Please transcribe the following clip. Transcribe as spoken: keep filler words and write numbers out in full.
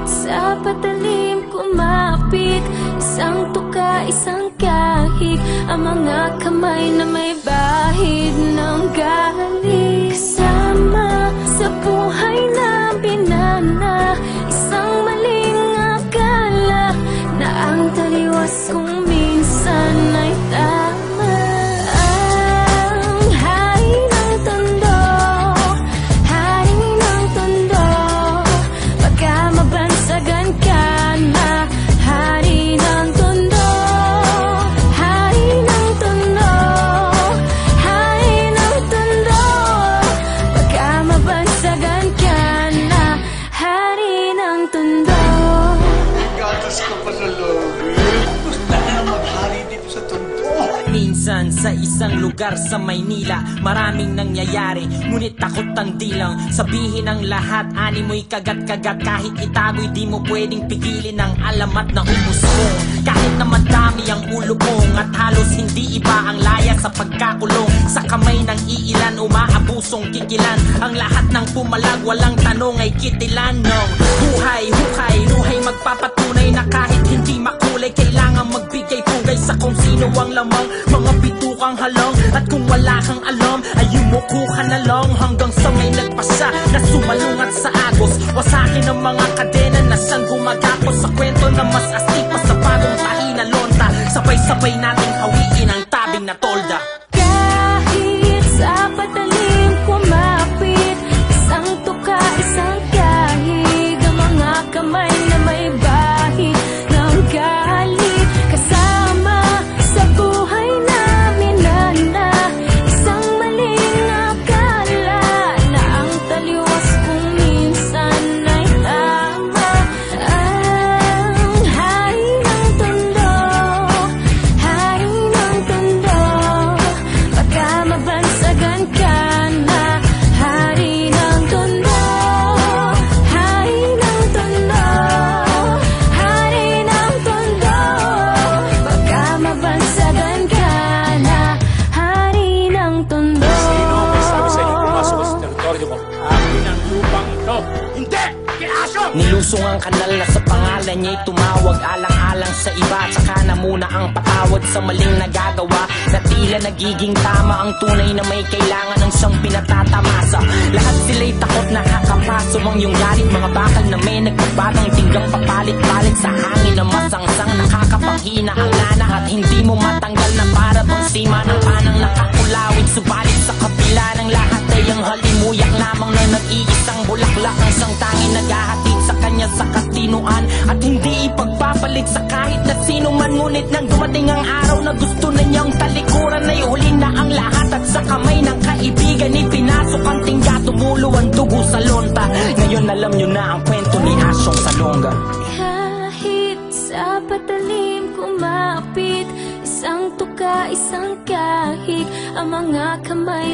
sa patalim kumapit, isang tuka, isang kahig, ang mga kamay na may bahid ng galing. Kasama sa buhay na binana, isang maling akala na ang taliwas kung minsan ay tama. Ang hari ng tondo, hari ng tondo, baka mabansagan ka na. Hari ng tondo, hari ng tondo, hari ng tondo, baka mabansagan ka na. Hari ng tondo. Gatas ka pa sa lobby. Gusto na maghari dito sa tondo. Minsan sa isang lugar sa Maynila, maraming nangyayari, ngunit takot ang dilang sabihin ang lahat. Ani mo'y kagat-kagat, kahit itago'y di mo pwedeng pigilin ang alamat na umusbong. Kahit na madami ang ulo kong at halos hindi iba ang laya sa pagkakulong. Sa kamay ng iilan, umaabusong kikilan. Ang lahat ng pumalag, walang tanong ay kitilan ng buhay, hukay, luhay magpapatunay na kahit hindi makulay, kailangan magbigay pugay sa kung sino ang lamang. Mga bitukang halong, at kung wala kang alam ay yumuko ka na lang hanggang sa may nagpasa na sumalungat sa agos. Wasakin ang mga kadena na siyang gumagapos sa kwento na mas astig pa sa bagong tahi na lonta. Sabay-sabay nating hawiin ang tabing na tolda. Kahit sa patalim kumapit, isang tuka, isang kahig, ang mga kamay na may bahid ng galing. Kasama sa buhay namin na isang maling akala na ang taliwas kung minsan ay tama. Ang hari ng tondo, hari ng tondo, baka mabansagan ka na. Hari ng tondo, hari ng tondo, hari ng tondo, baka mabansagan ka na. Hari ng tondo. Sino ang may sabi sa'yo pumasok sa teritoryo ko? Akin ang lupang ito. Hindi! Kiaso! Nilusong ang kanal na sa pangalan niya'y tumawag, alang-alang sa iba, tsaka na muna ang patawad sa maling nagagawa, na tila nagiging tama ang tunay na may kailangan ng siyang pinatatamasa. Lahat sila'y takot, nakakapaso ang iyong galit, mga bakal na may nagbabagang tinggang papalit-palit sa hangin na masangsang, nakakapanghina ang lana at hindi mo matanggal na para bang sima ng panang nakakulawit. Subalit sa kapila ng lahat ay ang halimuyak lamang na nag-iisang bulaklak ng isang tanging naghahatid sa kanya sa katinuan, at hindi ipagpapalit sa kahit na sino man. Ngunit nang dumating ang araw na gusto na niyang talikuran, ay huli na ang lahat at sa kamay ng kaibigan ipinasok ang tingga, tumulo ang dugo sa lonta. Ngayon alam niyo na ang kwento ni Asyong Salonga. Kahit sa patalim kumapit, isang tuka, isang kahig, ang mga kamay